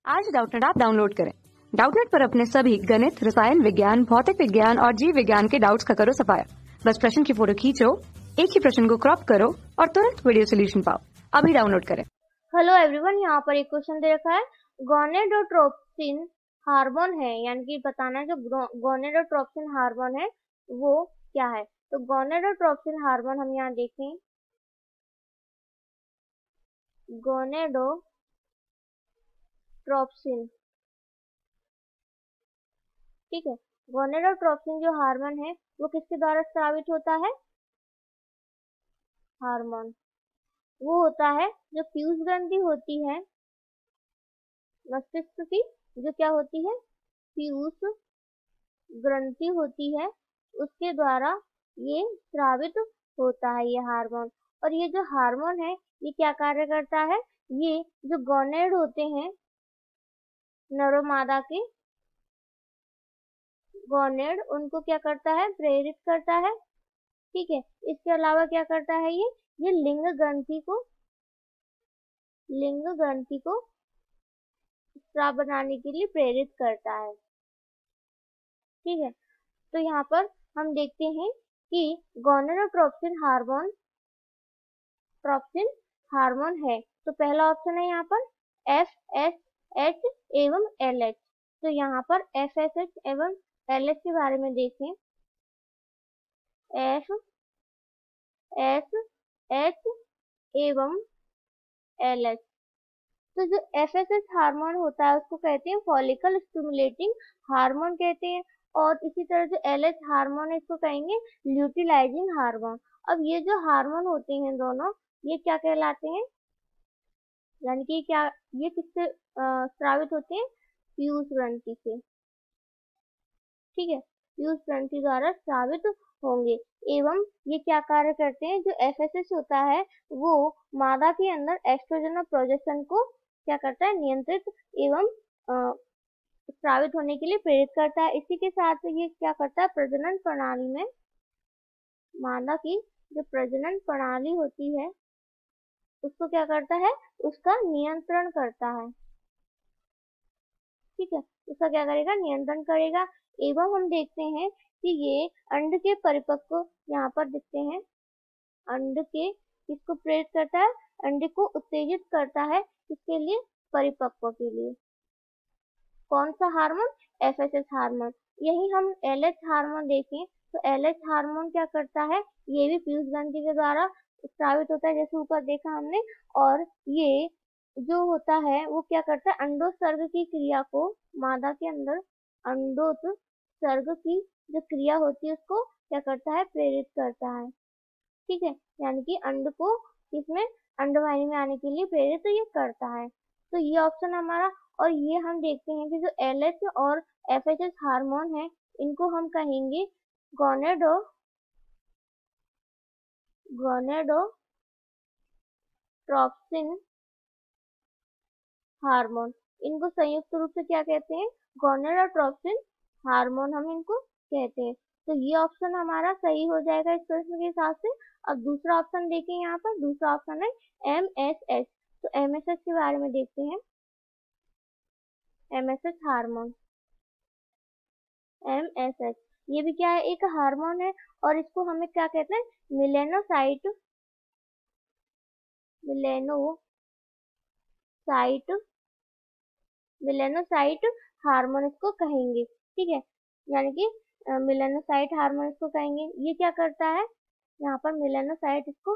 आज Doubtnut app download करें। Doubtnut पर अपने सभी गणित, रसायन विज्ञान, भौतिक विज्ञान और जीव विज्ञान के डाउट्स का करो सफाया। बस प्रश्न की फोटो खींचो, एक ही प्रश्न को क्रॉप करो और तुरंत वीडियो सोल्यूशन पाओ। अभी डाउनलोड करें। हेलो एवरीवन, यहाँ पर एक क्वेश्चन दे रखा है। गोनेडोट्रोपिन हार्मोन है, यानी कि बताना है जो गोनेडोट्रोपिन हार्मोन है वो क्या है। तो गोनेडोट्रोपिन हार्मोन हम यहाँ देखें, गोनेडोट्रोपिन, ठीक है। गोनेडोट्रोपिन जो हार्मोन है वो किसके द्वारा स्रावित होता है? हार्मोन वो होता है जो पीयूष ग्रंथि होती है मस्तिष्क की, जो क्या होती है, पीयूष ग्रंथि होती है, उसके द्वारा ये स्रावित होता है ये हार्मोन। और ये जो हार्मोन है ये क्या कार्य करता है, ये जो गोनेड होते हैं नर और मादा के गोनेड, उनको क्या करता है, प्रेरित करता है, ठीक है। इसके अलावा क्या करता है ये लिंग ग्रंथि को स्राव बनाने के लिए प्रेरित करता है, ठीक है। तो यहाँ पर हम देखते हैं कि गोनेडोट्रोपिन हार्मोन है। तो पहला ऑप्शन है यहाँ पर FSH एवं LH। तो यहाँ पर FSH एवं LH के बारे में देखें। FSH एवं LH, तो जो FSH हार्मोन होता है उसको कहते हैं फॉलिकल स्टिमुलेटिंग हार्मोन कहते हैं, और इसी तरह जो LH हार्मोन है इसको कहेंगे ल्यूटिलाइजिंग हार्मोन। अब ये जो हार्मोन होते हैं दोनों, ये क्या कहलाते हैं, यानी कि क्या ये किससे स्रावित होते हैं? पीयूष ग्रंथि से, ठीक है, पीयूष ग्रंथि द्वारा स्रावित होंगे। एवं ये क्या कार्य करते हैं, जो FSH होता है वो मादा के अंदर एस्ट्रोजन और प्रोजेस्टेरोन को क्या करता है, नियंत्रित एवं स्रावित होने के लिए प्रेरित करता है। इसी के साथ ये क्या करता है, प्रजनन प्रणाली में मादा की जो प्रजनन प्रणाली होती है उसको क्या करता है, उसका नियंत्रण करता है, ठीक है, उसका क्या करेगा, नियंत्रण करेगा। एवं हम देखते हैं कि ये अंड के परिपक्व यहाँ पर दिखते हैं, अंड के किसको प्रेरित करता है, अंड को उत्तेजित करता है, किसके लिए, परिपक्व के लिए। कौन सा हार्मोन? FSH hormone. यही हम LH हार्मोन देखें तो LH हार्मोन क्या करता है, ये भी पीयूष ग्रंथि के द्वारा स्रावित होता है, जैसे ऊपर देखा हमने। और ये जो होता है वो क्या करता है, अंडोत्सर्ग की क्रिया को मादा के अंदर अंडोत्सर्ग की जो क्रिया होती है उसको क्या करता है, प्रेरित करता है, ठीक है, यानी कि अंड को किसमें, अंडवाहिनी में आने के लिए प्रेरित ये करता है। तो ये ऑप्शन हमारा। और ये हम देखते हैं कि जो LH और FSH हार्मोन है इनको हम कहेंगे गोनेडोट्रोपिन हार्मोन। इनको संयुक्त रूप से क्या कहते हैं, गोनेडोट्रोपिन हार्मोन हम इनको कहते हैं। तो ये ऑप्शन हमारा सही हो जाएगा इस प्रश्न के हिसाब से। अब दूसरा ऑप्शन देखें, यहाँ पर दूसरा ऑप्शन है MSH। तो MSH के बारे में देखते हैं, MSH हार्मोन, MSH ये भी क्या है, एक हार्मोन है, और इसको हमें क्या कहते हैं, मिलेनोसाइट हार्मोन इसको कहेंगे, ठीक है, यानी कि मिलेनोसाइट हार्मोन इसको कहेंगे। ये क्या करता है, यहाँ पर मिलेनोसाइट इसको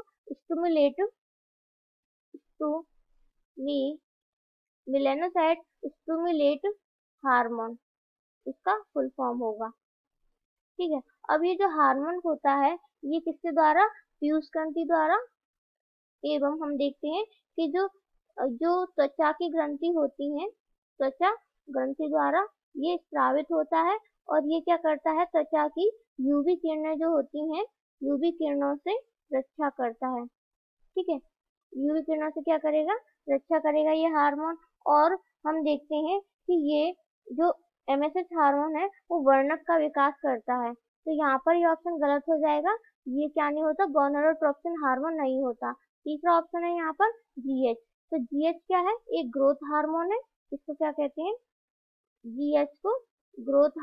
मिलेनोसाइट स्टिमुलेट हार्मोन इसका फुल फॉर्म होगा, ठीक है। अब ये जो हार्मोन होता है ये किसके द्वारा, पीयूष ग्रंथि द्वारा। एवं हम देखते हैं कि जो त्वचा की ग्रंथि होती हैं, त्वचा ग्रंथि द्वारा ये स्रावित होता है, और ये क्या करता है, त्वचा की UV किरणें जो होती हैं, UV किरणों से रक्षा करता है, ठीक है, UV किरणों से क्या करेगा, रक्षा करेगा ये हार्मोन। और हम देखते हैं कि ये जो MSH हार्मोन है वो वर्णक का विकास करता है। तो यहाँ पर ये ऑप्शन गलत हो जाएगा, ये क्या नहीं होता, गोनेडोट्रोपिन हार्मोन नहीं होता। तीसरा ऑप्शन है यहाँ पर GH। तो GH क्या है, एक ग्रोथ हार्मोन है, इसको क्या कहते हैं, GH को ग्रोथ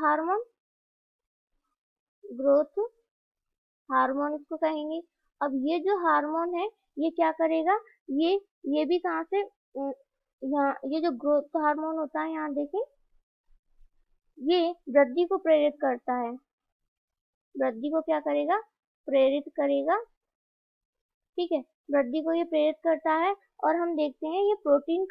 हार्मोन इसको कहेंगे। अब ये जो हार्मोन है ये क्या करेगा, ये भी कहाँ से, यहाँ ये जो ग्रोथ हार्मोन होता है यहाँ देखें, ये वृद्धि को प्रेरित करता है, वृद्धि को क्या करेगा, प्रेरित करेगा, ठीक है, वृद्धि को ये प्रेरित करता है। और हम देखते हैं ये प्रोटीन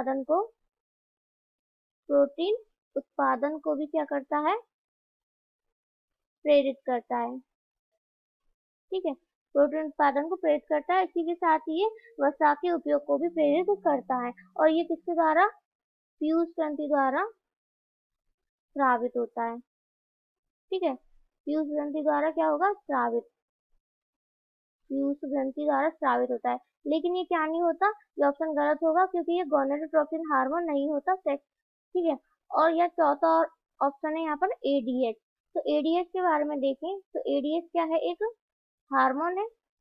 उत्पादन को भी क्या करता है, प्रेरित करता है, ठीक है, प्रोटीन उत्पादन को प्रेरित करता है। इसी के साथ ये वसा के उपयोग को भी प्रेरित करता है। और ये किसके द्वारा, पीयूष ग्रंथि द्वारा स्रावित होता है, ठीक है, पीयूष ग्रंथि द्वारा क्या होगा, पीयूष ग्रंथि द्वारा स्रावित होता है। लेकिन ये क्या नहीं होता, ये ऑप्शन गलत होगा क्योंकि ये गोनेडोट्रोपिन हार्मोन नहीं होता सेक्स, ठीक है। और यह चौथा ऑप्शन है यहाँ पर ADH। तो ADH के बारे में देखें तो ADH क्या है, एक हार्मोन है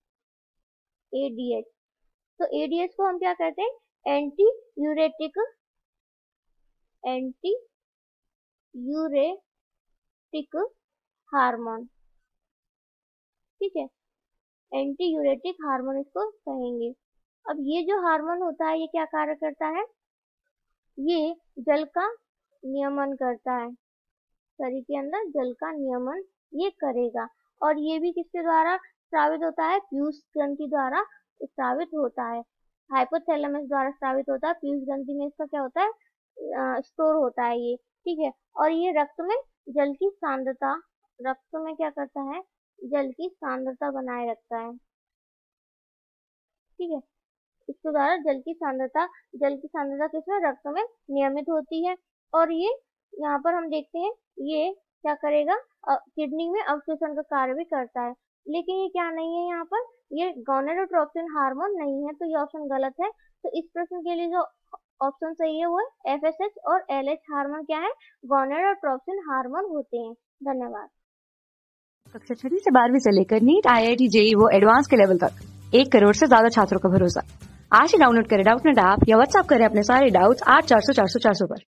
ADH। तो ADH को हम क्या कहते हैं, एंटी यूरेटिक हार्मोन, ठीक है, एंटी यूरेटिक हार्मोन इसको कहेंगे। अब ये जो हार्मोन होता है ये क्या कार्य करता है, ये जल का नियमन करता है, शरीर के अंदर जल का नियमन ये करेगा। और ये भी किसके द्वारा स्रावित होता है, पीयूष ग्रंथि द्वारा स्रावित होता है, हाइपोथैलेमस द्वारा स्रावित होता है। पीयूष ग्रंथि में इसका क्या होता है, स्टोर होता है ये, ठीक है। और ये रक्त में जल की सांद्रता, रक्त में क्या करता है, जल की सांद्रता बनाए रखता है, ठीक है, इसके द्वारा जल की सांद्रता किसमें, रक्त में नियमित होती है। और ये यहाँ पर हम देखते हैं ये क्या करेगा, किडनी में अवशोषण का कार्य भी करता है। लेकिन ये क्या नहीं है, यहाँ पर ये गोनेडोट्रोपिन हार्मोन नहीं है, तो ये ऑप्शन गलत है। तो इस प्रश्न के लिए जो ऑप्शन सही है वो है FSH और LH हार्मोन क्या है, गोनेडोट्रोपिन हार्मोन होते हैं। धन्यवाद। कक्षा 6 से 12वीं से लेकर नीट, IIT, JEE वो एडवांस के लेवल तक 1 करोड़ से ज्यादा छात्रों का भरोसा। आज ही डाउनलोड करें डाउटनेट ऐप या व्हाट्सएप करें अपने सारे डाउट्स 8400 400 400 पर।